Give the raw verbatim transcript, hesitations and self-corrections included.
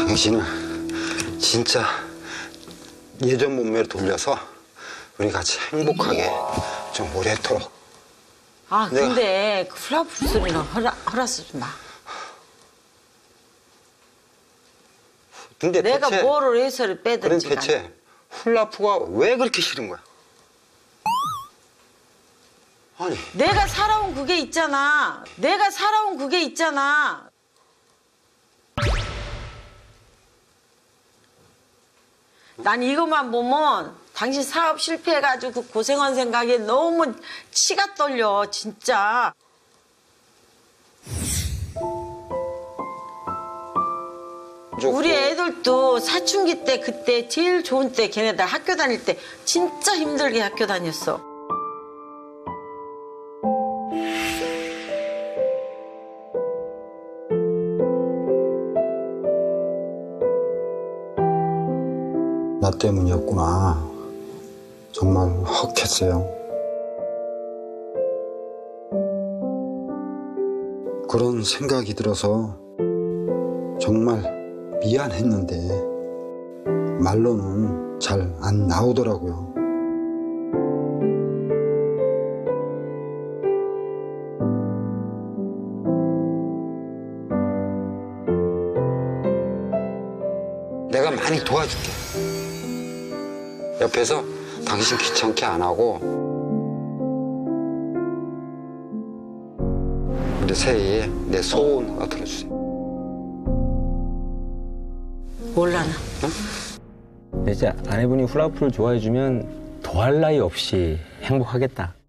당신은 진짜 예전 몸매로 돌려서 우리 같이 행복하게 좀 오래도록. 아 근데 그 플라프 소리는 허라, 허락하지 마. 근데 내가 대체, 뭐를 해서를 빼든지 그럼 대체 훌라프가 왜 그렇게 싫은 거야? 아니 내가 살아온 그게 있잖아. 내가 살아온 그게 있잖아. 난 이것만 보면 당신 사업 실패해가지고 그 고생한 생각에 너무 치가 떨려 진짜. 우리 애들도 사춘기 때 그때 제일 좋은 때 걔네들 학교 다닐 때 진짜 힘들게 학교 다녔어. 나 때문이었구나. 정말 헉했어요. 그런 생각이 들어서 정말 미안했는데 말로는 잘 안 나오더라고요. 내가 많이 도와줄게. 옆에서 당신 귀찮게 안 하고 우리 세희에 내 소원 하나 들어주세요. 몰라 나. 응? 이제 아내분이 훌라후프를 좋아해주면 더할 나위 없이 행복하겠다.